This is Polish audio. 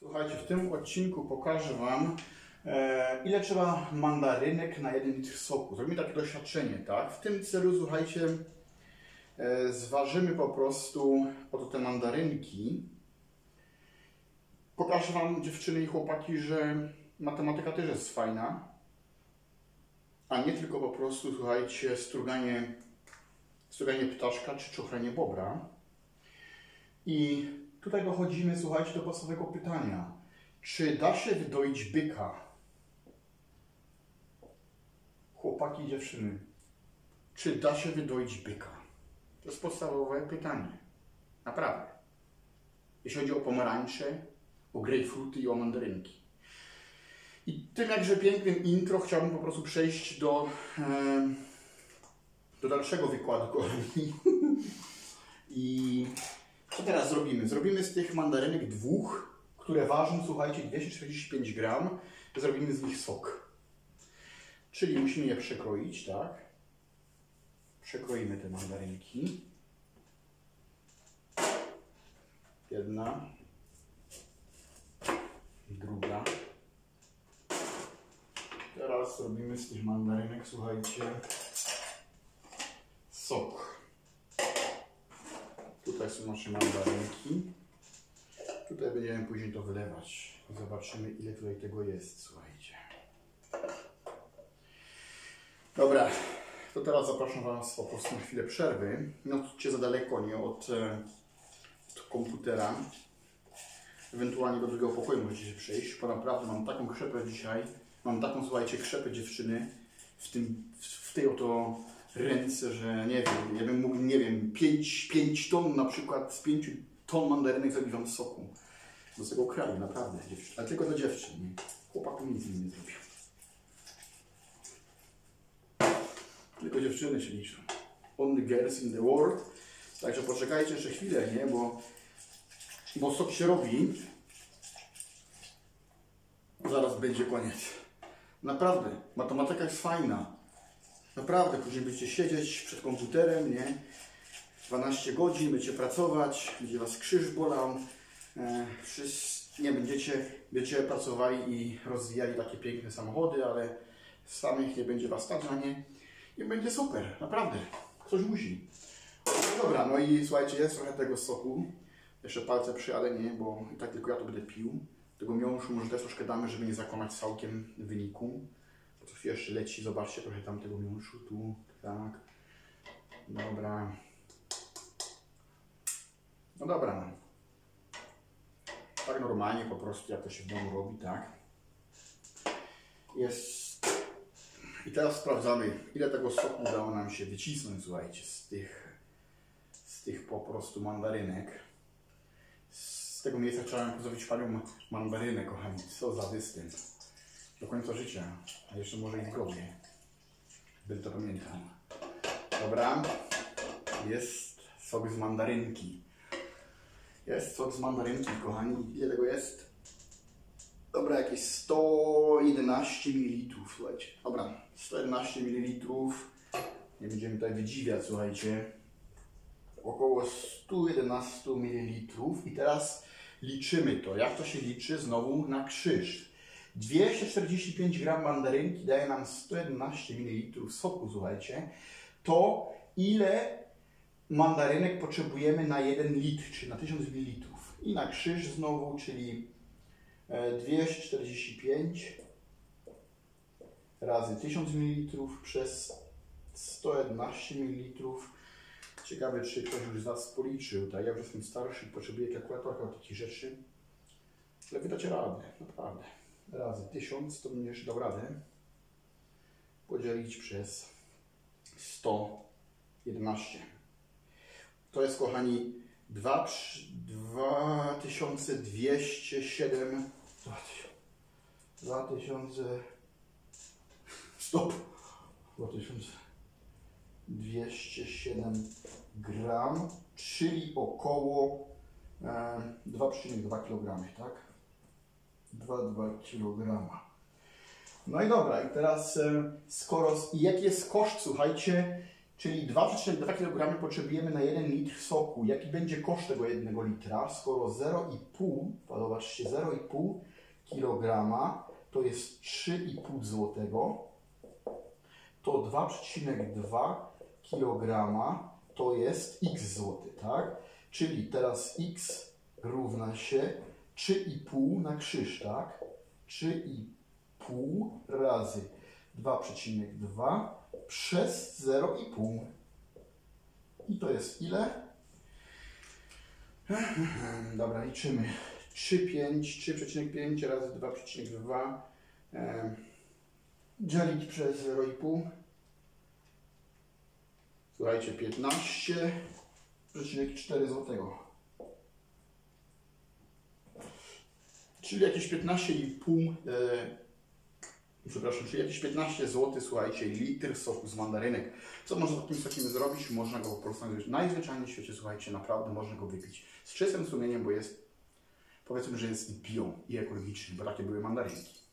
Słuchajcie, w tym odcinku pokażę Wam, ile trzeba mandarynek na 1 litr soku. Zrobimy takie doświadczenie, tak? W tym celu, słuchajcie, zważymy po prostu oto te mandarynki. Pokażę Wam, dziewczyny i chłopaki, że matematyka też jest fajna, a nie tylko po prostu, słuchajcie, struganie ptaszka czy czochranie bobra. I tutaj dochodzimy, słuchajcie, do podstawowego pytania. Czy da się wydoić byka? Chłopaki i dziewczyny, czy da się wydoić byka? To jest podstawowe pytanie. Naprawdę. Jeśli chodzi o pomarańcze, o grejpfruty i o mandarynki. I tym jakże pięknym intro chciałbym po prostu przejść do dalszego wykładu, kochani. I co teraz zrobimy? Zrobimy z tych mandarynek dwóch, które ważą, słuchajcie, 245 gram. Zrobimy z nich sok. Czyli musimy je przekroić, tak? Przekroimy te mandarynki. Jedna. Druga. Teraz robimy z tych mandarynek, słuchajcie, sok. Tutaj są nasze mandarynki. Tutaj będziemy później to wylewać. Zobaczymy, ile tutaj tego jest, słuchajcie. Dobra, to teraz zapraszam Was po prostu na chwilę przerwy. Nie odchodźcie za daleko, nie od komputera. Ewentualnie do drugiego pokoju możecie się przejść, bo naprawdę mam taką krzepę dzisiaj. Mam taką, słuchajcie, krzepę dziewczyny w tej oto ręce, że nie wiem, ja bym mógł, nie wiem, 5 ton na przykład, z 5 ton mandarynek zrobić Wam soku. Do tego kraju, naprawdę, dziewczyny. Ale tylko do dziewczyn, nie? Chłopakom nic nie zrobił. Tylko dziewczyny się liczą. Only girls in the world. Także poczekajcie jeszcze chwilę, nie? Bo sok się robi. Zaraz będzie koniec. Naprawdę, matematyka jest fajna. Naprawdę, później będziecie siedzieć przed komputerem, nie? 12 godzin, będziecie pracować, będzie Was krzyż bolał. Nie, będziecie pracowali i rozwijali takie piękne samochody, ale samych nie będzie Was stać na nie. I będzie super, naprawdę. Ktoś musi. No dobra, no i słuchajcie, jest trochę tego soku. Jeszcze palce przyjadę, nie? Bo i tak tylko ja to będę pił. Tego miąższu może też troszkę damy, żeby nie zakłamać całkiem wyniku. Bo to jeszcze leci, zobaczcie trochę tam tego miąższu, tu, tak. Dobra. No dobra, no. Tak normalnie po prostu, jak to się w domu robi, tak. Jest. I teraz sprawdzamy, ile tego soku udało nam się wycisnąć, słuchajcie, z tych po prostu mandarynek. Z tego miejsca trzeba zrobić panią mandarynę, kochani. Co za występ. Do końca życia, a jeszcze może i w grobie. Będę to pamiętał. Dobra, jest sok z mandarynki. Jest sok z mandarynki, kochani. Ile tego jest? Dobra, jakieś 111 ml, słuchajcie. Dobra, 111 ml. Nie będziemy tutaj wydziwiać, słuchajcie. Około 111 ml. I teraz liczymy to. Jak to się liczy? Znowu na krzyż. 245 gram mandarynki daje nam 111 ml soku, słuchajcie. To ile mandarynek potrzebujemy na 1 litr, czyli na 1000 ml. I na krzyż znowu, czyli 245 razy 1000 ml przez 111 ml. Ciekawe, czy ktoś już z Was policzył. Tak? Ja już jestem starszy i potrzebuję kalkulatorka od takich rzeczy. Ale wy dacie radę, naprawdę. Razy 1000 to bym jeszcze dał radę. Podzielić przez 111. To jest, kochani, 2207. Stop! 2207 gram, czyli około 2,2 kg, tak? 2,2 kg. No i dobra, i teraz i jaki jest koszt, słuchajcie, Czyli 2,2 kg potrzebujemy na 1 litr soku. Jaki będzie koszt tego 1 litra? Skoro 0,5, zobaczcie, 0,5 kg to jest 3,5 zł, to 2,2 kg to jest x zł, tak? Czyli teraz x równa się 3,5 na krzyż, tak? 3,5 razy 2,2 przez 0,5. I to jest ile? Dobra, liczymy. 3,5 razy 2,2 dzielić przez 0,5. Słuchajcie, 15,4 zł. Czyli jakieś 15,5 przepraszam, czyli jakieś 15 zł, słuchajcie, litr soku z mandarynek. Co można z takim sokiem zrobić? Można go po prostu najzwyczajniej w świecie, słuchajcie, naprawdę można go wypić z czystym sumieniem, bo jest, powiedzmy, że jest bio i ekologiczny, bo takie były mandarynki.